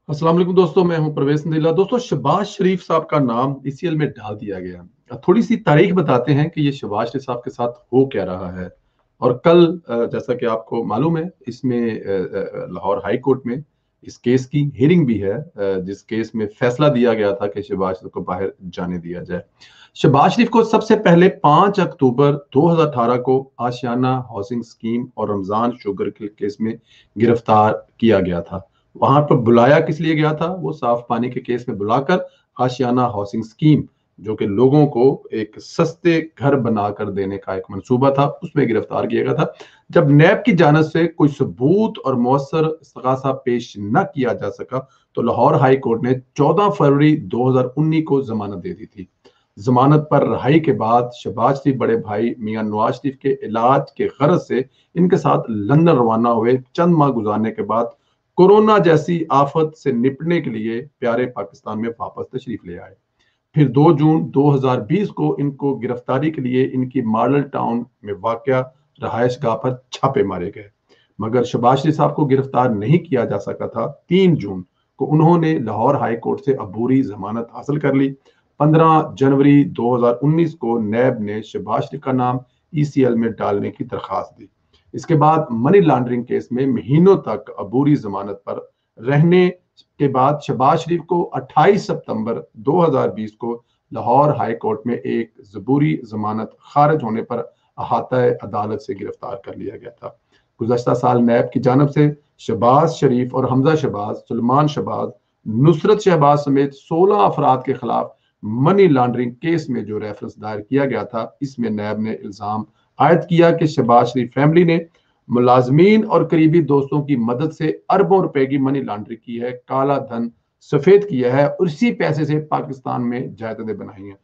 अस्सलाम वालेकुम दोस्तों, मैं हूं परवेज नदीला। दोस्तों, शहबाज शरीफ साहब का नाम ईसीएल में डाल दिया गया। थोड़ी सी तारीख बताते हैं कि ये शहबाज शरीफ साहब के साथ हो क्या रहा है। और कल जैसा कि आपको मालूम है, इसमें लाहौर हाई कोर्ट में इस केस की हियरिंग भी है, जिस केस में फैसला दिया गया था कि शहबाज शरीफ को बाहर जाने दिया जाए। शहबाज शरीफ को सबसे पहले 5 अक्टूबर 2018 को आशियाना हाउसिंग स्कीम और रमजान शुगर के केस में गिरफ्तार किया गया था। वहां पर बुलाया किस लिए गया था? वो साफ पानी के केस में बुलाकर आशियाना हाउसिंग स्कीम, जो कि लोगों को एक सस्ते घर बनाकर देने का एक मंसूबा था, उसमें गिरफ्तार किया गया था। जब नैब की जानिब से कोई सबूत और मौसर इस्तगासा पेश न किया जा सका, तो लाहौर हाई कोर्ट ने 14 फरवरी 2019 को जमानत दे दी थी। जमानत पर रहाई के बाद शहबाज शरीफ बड़े भाई मियां नवाज शरीफ के इलाज के गरज से इनके साथ लंदन रवाना हुए। चंद माह गुजारने के बाद कोरोना जैसी आफत से निपटने के लिए प्यारे पाकिस्तान में वापस तशरीफ ले आए। फिर 2 जून 2020 को इनको गिरफ्तारी के लिए इनकी मॉडल टाउन में वाक़या रहायशगाह पर छापे मारे गए, मगर शहबाज शरीफ साहब को गिरफ्तार नहीं किया जा सका था। 3 जून को उन्होंने लाहौर हाई कोर्ट से अबूरी जमानत हासिल कर ली। 15 जनवरी 2019 को नैब ने शहबाज शरीफ का नाम ईसीएल में डालने की दरखास्त दी। इसके बाद मनी लॉन्ड्रिंग केस में महीनों तक अबूरी जमानत पर रहने के बाद शहबाज शरीफ को 28 सितंबर 2020 को लाहौर हाई कोर्ट में एक ज़बूरी जमानत खारिज होने पर अहाता अदालत से गिरफ्तार कर लिया गया था। गुज़श्ता साल नैब की जानब से शहबाज शरीफ और हमजा शहबाज, सुलेमान शहबाज, नुसरत शहबाज समेत 16 अफराद के खिलाफ मनी लॉन्ड्रिंग केस में जो रेफरेंस दायर किया गया था, इसमें नैब ने इल्जाम आयद किया कि शहबाज शरीफ फैमिली ने मुलाजमीन और करीबी दोस्तों की मदद से अरबों रुपए की मनी लॉन्ड्रिंग की है, काला धन सफेद किया है और इसी पैसे से पाकिस्तान में जायदादें बनाई हैं।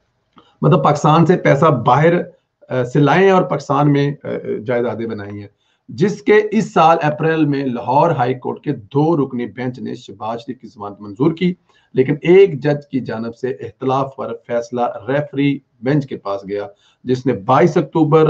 मतलब पाकिस्तान से पैसा बाहर से लाए हैं और पाकिस्तान में जायदादें बनाई हैं। जिसके इस साल अप्रैल में लाहौर हाई कोर्ट के 2 रुकनी बेंच ने शहबाज शरीफ की जमानत मंजूर की, लेकिन एक जज की जानब से इख्तलाफ पर फैसला रेफरी बेंच के पास गया, जिसने 22 अक्टूबर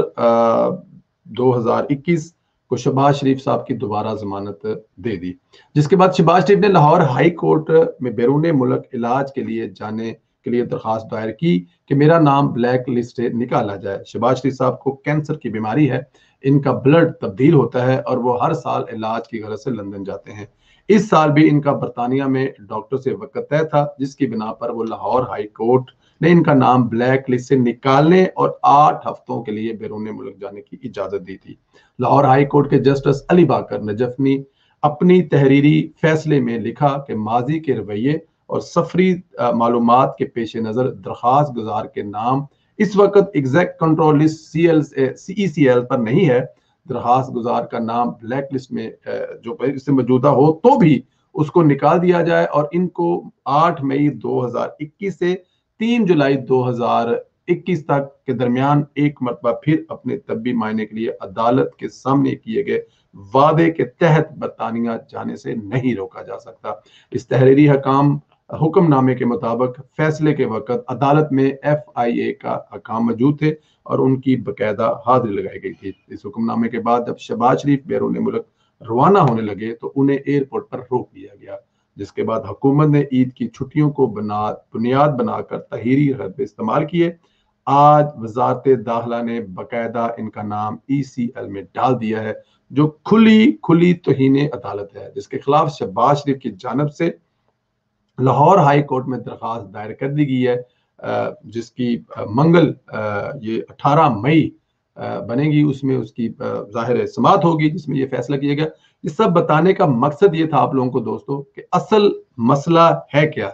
2021 को शहबाज शरीफ साहब की दोबारा जमानत दे दी। जिसके बाद शहबाज शरीफ ने लाहौर हाई कोर्ट में बैरून मुल्क इलाज के लिए जाने के लिए दरखास्त दायर की कि मेरा नाम ब्लैक लिस्ट से निकाला जाए। शहबाज शरीफ साहब को कैंसर की बीमारी है, इनका ब्लड तब्दील होता है और वो हर साल इलाज की गरज से लंदन जाते हैं। इस साल भी इनका बरतानिया में डॉक्टर से वक्त तय था, जिसकी बिना पर वो लाहौर हाई कोर्ट ने इनका नाम ब्लैक लिस्ट से निकालने और 8 हफ्तों के लिए बैरून मुल्क जाने की इजाजत दी थी। लाहौर हाई कोर्ट के जस्टिस अली बाकर नजफ ने अपनी तहरीरी फैसले में लिखा कि माजी के रवैये और सफरी मालूमात के पेश नज़र दरखास्त गुजार के नाम इस वक्त एग्जैक्ट कंट्रोल लिस्ट CECL पर नहीं है। दरखास्त गुजार का नाम ब्लैक लिस्ट में जो इससे मौजूदा हो तो भी उसको निकाल दिया जाए और इनको 8 मई 2021 से 3 जुलाई 2021 तक के दरमियान एक मरतबा फिर अपने तब्बी मायने के लिए अदालत के सामने किए गए वादे के तहत बरतानिया जाने से नहीं रोका जा सकता। इस तहरीरी हुक्मनामे के मुताबिक फैसले के वक्त अदालत में FIA का हकाम मौजूद थे और उनकी बकायदा हाजिरी लगाई गई थी। इस हुक्मनामे के बाद जब शहबाज शरीफ बैरून मुल्क रवाना होने लगे तो उन्हें एयरपोर्ट पर रोक लिया गया, जिसके बाद हुकूमत ने ईद की छुट्टियों को बुनियाद बनाकर तहरीरी हरबे इस्तेमाल किए। आज वजारत दाखिला ने बकायदा इनका नाम ECL में डाल दिया है, जो खुली तौहीन अदालत है, जिसके खिलाफ शहबाज शरीफ की जानब से लाहौर हाई कोर्ट में दरखास्त दायर कर दी गई है, जिसकी मंगल ये 18 मई बनेगी। उसमें उसकी जाहिर समाअत होगी, जिसमें ये फैसला किया गया। ये सब बताने का मकसद ये था आप लोगों को दोस्तों कि असल मसला है क्या,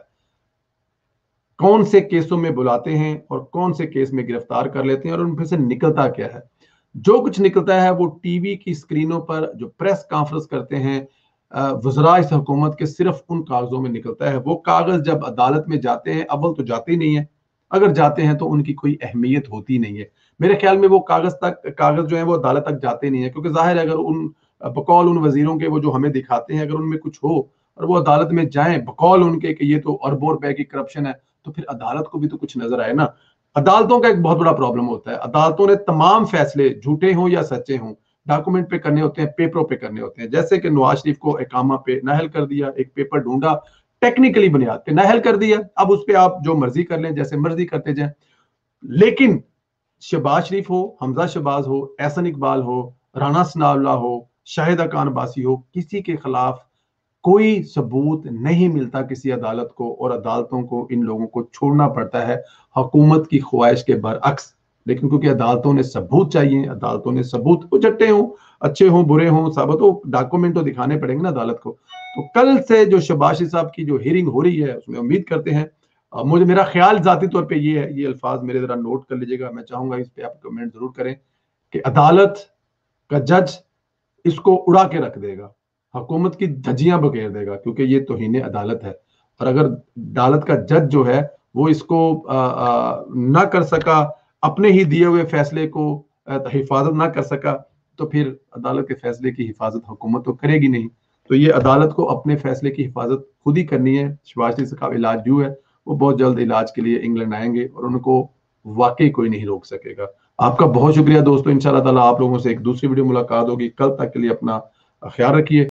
कौन से केसों में बुलाते हैं और कौन से केस में गिरफ्तार कर लेते हैं और उनमें से निकलता क्या है। जो कुछ निकलता है वो टीवी की स्क्रीनों पर जो प्रेस कॉन्फ्रेंस करते हैं वज़रा इस हुकूमत के, सिर्फ उन कागजों में निकलता है। वो कागज जब अदालत में जाते हैं, अव्वल तो जाते ही नहीं है, अगर जाते हैं तो उनकी कोई अहमियत होती नहीं है। मेरे ख्याल में वो कागज जो है वो अदालत तक जाते नहीं है, क्योंकि जाहिर है अगर उन बकौल उन वजीरों के वो जो हमें दिखाते हैं, अगर उनमें कुछ हो और वो अदालत में जाएं बकौल उनके कि ये तो अरबों रुपए की करप्शन है, तो फिर अदालत को भी तो कुछ नजर आए ना। अदालतों का एक बहुत बड़ा प्रॉब्लम होता है, अदालतों ने तमाम फैसले झूठे हों या सच्चे हों डॉक्यूमेंट पे करने होते हैं, पेपरों पे करने होते हैं। जैसे कि नवाज शरीफ को इकामा पे नाअहल कर दिया, एक पेपर ढूंढा, टेक्निकली बुनियाद पे नाअहल कर दिया, अब उस पे आप जो मर्जी कर लें, जैसे मर्जी करते जाएं। लेकिन शहबाज शरीफ हो, हमजा शहबाज हो, एहसन इकबाल हो, राना सनाउल्लाह हो, शाहिद खान अब्बासी हो, किसी के खिलाफ कोई सबूत नहीं मिलता किसी अदालत को, और अदालतों को इन लोगों को छोड़ना पड़ता है हुकूमत की ख्वाहिश के बरअक्स। लेकिन क्योंकि अदालतों ने सबूत चाहिए, अदालतों ने सबूत, उचट्टे हों, अच्छे हों, बुरे हों, साबित हो, डॉक्यूमेंट तो दिखाने पड़ेंगे ना अदालत को। तो कल से जो शहबाज शरीफ साहब की जो हियरिंग हो रही है, उसमें उम्मीद करते हैं, मुझे मेरा ख्याल जाती तौर पे ये है, ये अल्फाज मेरे जरा नोट कर लीजिएगा, मैं चाहूंगा इस पे आप कमेंट जरूर करें, कि अदालत का जज इसको उड़ा के रख देगा, हुकूमत की धज्जियां बखेर देगा, क्योंकि ये तौहीन अदालत है। और अगर अदालत का जज जो है वो इसको ना कर सका, अपने ही दिए हुए फैसले को हिफाजत ना कर सका, तो फिर अदालत के फैसले की हिफाजत हुकूमत तो करेगी नहीं। तो ये अदालत को अपने फैसले की हिफाजत खुद ही करनी है। शहबाज शरीफ का इलाज जो है वो बहुत जल्द इलाज के लिए इंग्लैंड आएंगे, और उनको वाकई कोई नहीं रोक सकेगा। आपका बहुत शुक्रिया दोस्तों, इंशाअल्लाह ताला आप लोगों से एक दूसरी वीडियो मुलाकात होगी। कल तक के लिए अपना ख्याल रखिए।